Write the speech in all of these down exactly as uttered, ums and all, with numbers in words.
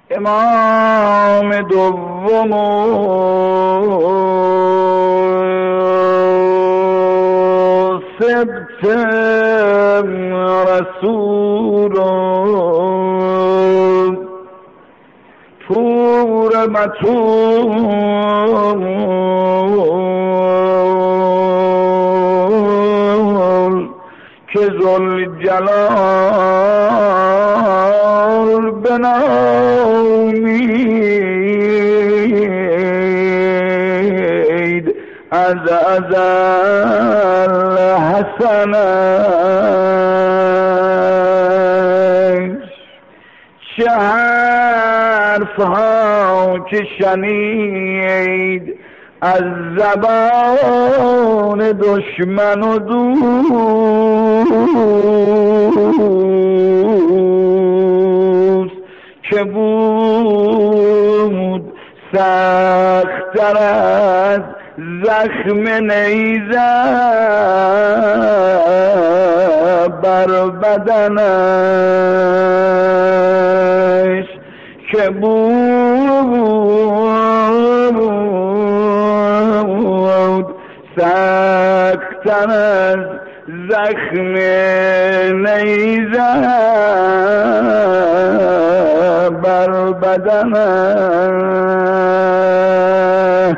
امام دوم سبت رسول پور مطول که ذوالجلال بنامید از ازل حسنش. چه حرفها که شنید از زبان دشمن و دوست که بود سخت‌تر از زخم نیزه بر بدنش که بود سخت‌تر از زخم نیزه بر بدنش.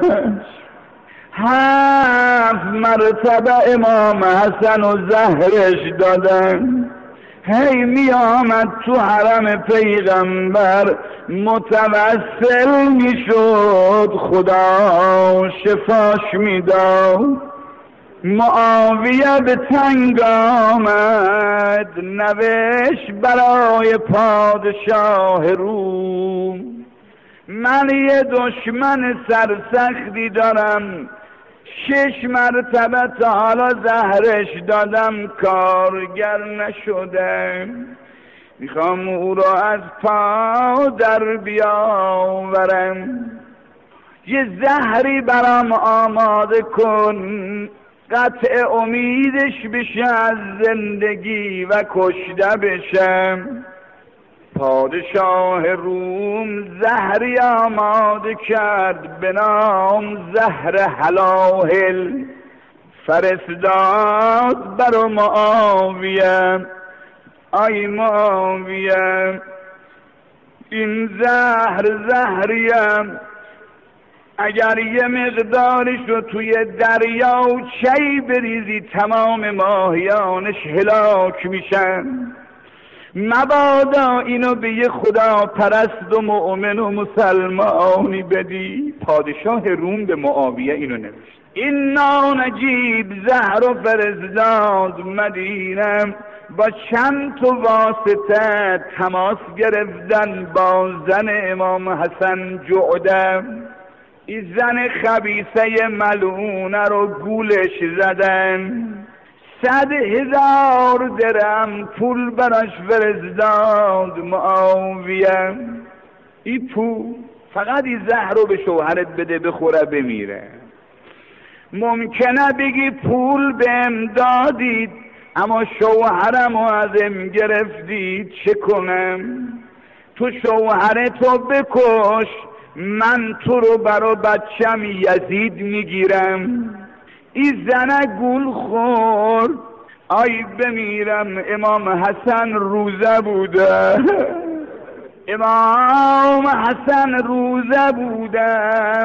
هفت مرتبه امام حسن و زهرش دادن، هی می آمد تو حرم پیغمبر متوسل می شد، خدا شفاش می داد. معاویه به تنگ آمد، نوشت برای پادشاه روم من یه دشمن سرسختی دارم، شش مرتبه تا حالا زهرش دادم کارگر نشده، میخوام او را از پا در بیاورم، یه زهری برام آماده کن قطع امیدش بشه از زندگی و کشته بشم. پادشاه روم زهری آماده کرد به نام زهر هلاهل، فرستاد بر معاویه. آی معاویه این زهر زهریم، اگر یه مقدارش رو توی دریا و چی بریزی تمام ماهیانش هلاک میشن، مبادا اینو به یه خدا پرست و مؤمن و مسلمانی بدی. پادشاه روم به معاویه اینو نوشت. این نانجیب زهر و فرزداد مدینه، با چند تا واسطه تماس گرفتن با زن امام حسن جعده. این زن خبیثه ملعونه رو گولش زدن، صد هزار درم پول براش فرستاد معاویه. این پول فقط این زهر رو به شوهرت بده بخوره بمیره. ممکنه بگی پول بهم دادید اما شوهرم رو ازم گرفتید، چه کنم؟ تو شوهرتو بکش، من تو رو برا بچم یزید میگیرم. این زنه گول خورد، آی بمیرم. امام حسن روزه بوده، امام حسن روزه بوده،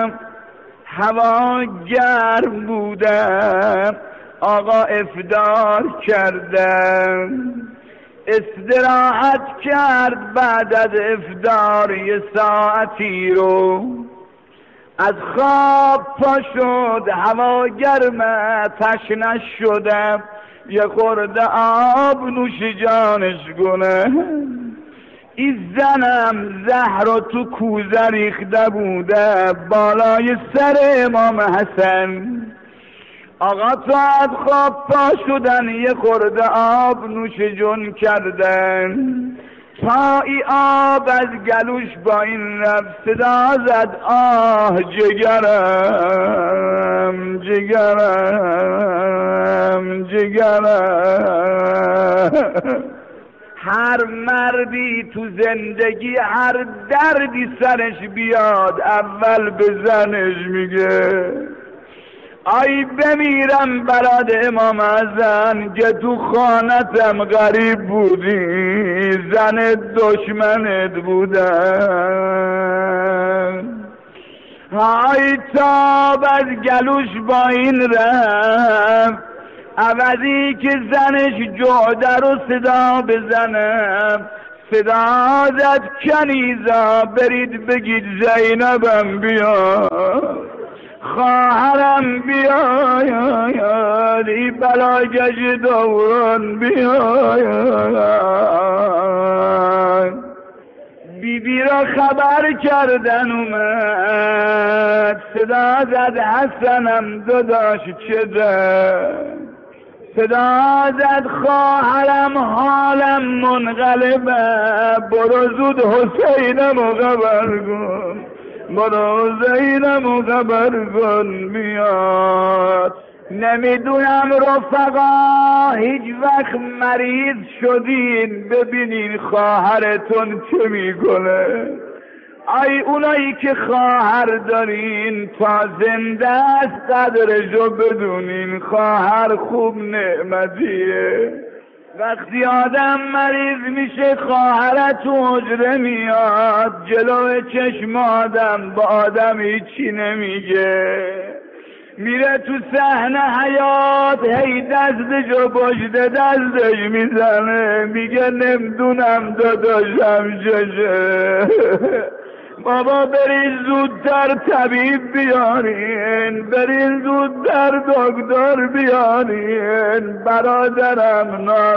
هوا گرم بوده، آقا افطار کردن، استراحت کرد بعد از افطار یه ساعتی رو، از خواب پا شد، هوا گرمه تشنه شده، یه خورده آب نوش جانش کنه. این زنم زهر رو تو کوزه ریخته بوده بالای سر امام حسن. آقا تو از خواب پا شدن، یه خورده آب نوش جون کردن، تا ای آب از گلوش با این رفت صدا زد آه جگرم جگرم جگرم. هر مردی تو زندگی هر دردی سرش بیاد اول به زنش میگه ای بمیرم برات امام حسن که تو خانتم غریب بودی، زن دشمنت بودن. های تاب از گلوش با این رفت، عوضی که زنش جعده رو صدا بزنم، صدا زد کنیزا برید بگید زینبم بیا، خواهرم بیاید، ای بلاگش دوران بیاید. بی بی را خبر کردن اومد، صدا زد حسنم داداش چه ده، صدا زد خواهرم حالم منقلبه، برو زود حسینم خبر کن، برو زینم خبر کن بیاد. نمیدونم رفقا هیچ وقت مریض شدین ببینین خواهرتون چه میکنه. ای اونایی که خواهر دارین تا زنده است قدرشو بدونین، خواهر خوب نعمتیه. وقتی آدم مریض میشه خواهر تو حجره میاد، جلو چشم آدم با آدم هیچی نمیگه، میره تو صحنه حیات هی دستشو پشت دستش میزنه، میگه نمیدونم داداشم چشه، بابا برین زودتر طبیب بیارین، برین زودتر دکتر بیارین، برادرم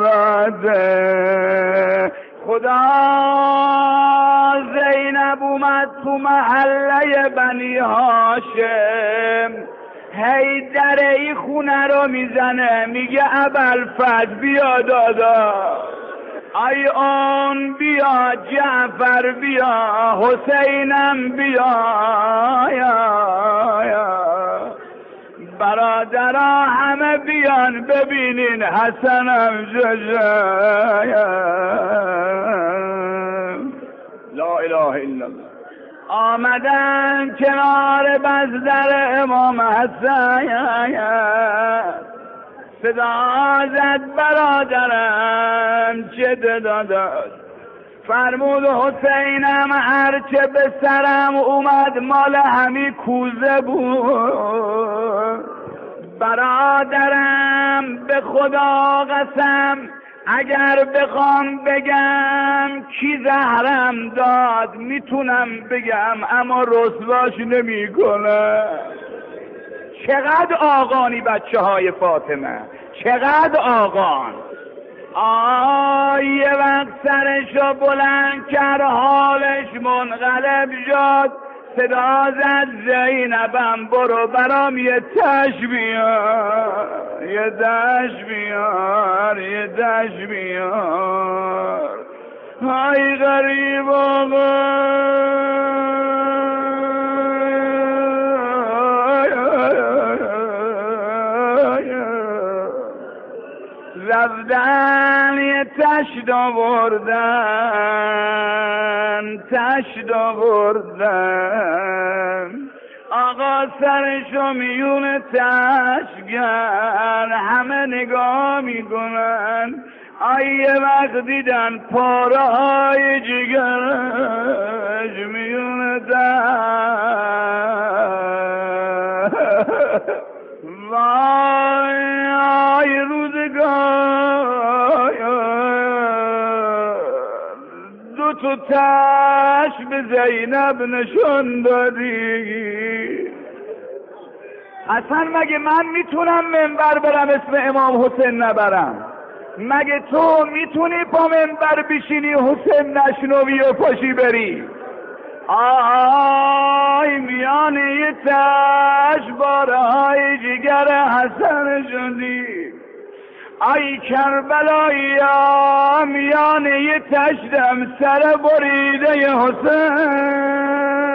ناراحته. خدا زینب اومد تو محله بنی هاشم، هی در ای خونه رو میزنه، میگه ابوالفضل بیا دادا، ای آن بیا، جعفر بیا، حسینم بیا، یا یا برادرها همه بیان ببینین حسنم ججا. لا اله الا الله. آمدن کنار بزدر امام حسن، صدا زد برادرم چه داداش، فرمود حسینم هرچه به سرم اومد مال همی کوزه بود. برادرم به خدا قسم اگر بخوام بگم کی زهرم داد میتونم بگم، اما رسواش نمی کنه. چقدر آقانی بچه های فاطمه، چقدر آقان. آه یه وقت سرشو بلند کرد حالش منقلب شد، صدا زد زینبم برو برام یه تش بیار، یه دش بیار، یه دش بیار. های غریب آقا رفتن یه تشت آوردن، تشت آوردن، آقا سرشو میون تشگر همه نگاه میکنن. آیه وقت دیدن پاره های جگرش میون تشت، وای آی روزگار دو تو تش به زینب نشون دادی. اصلا مگه من میتونم منبر برم اسم امام حسین نبرم؟ مگه تو میتونی با منبر بشینی حسین نشنوی و پاشی بری؟ آی میانه یه تش بارهای جگر حسن شدی، ای کربلایی میانه یه تشتم سر بریده ی حسین.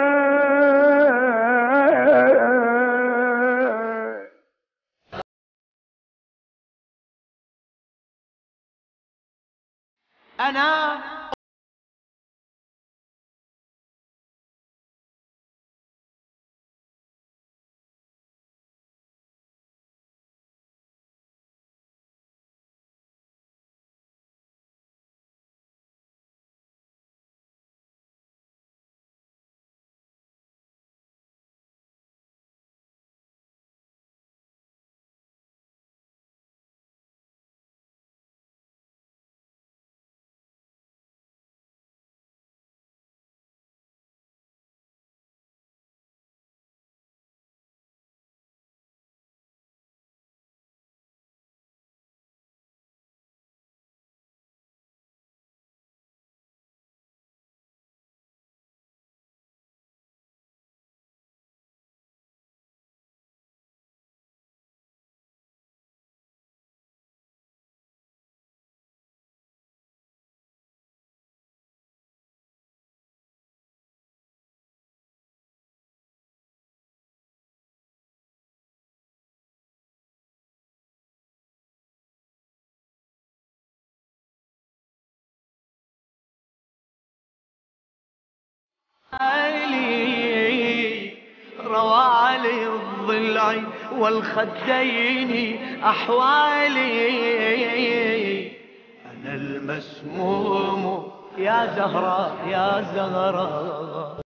أنا علي روالي الضلع والخدين أحوالي، أنا المسموم يا زهرة يا زهرة.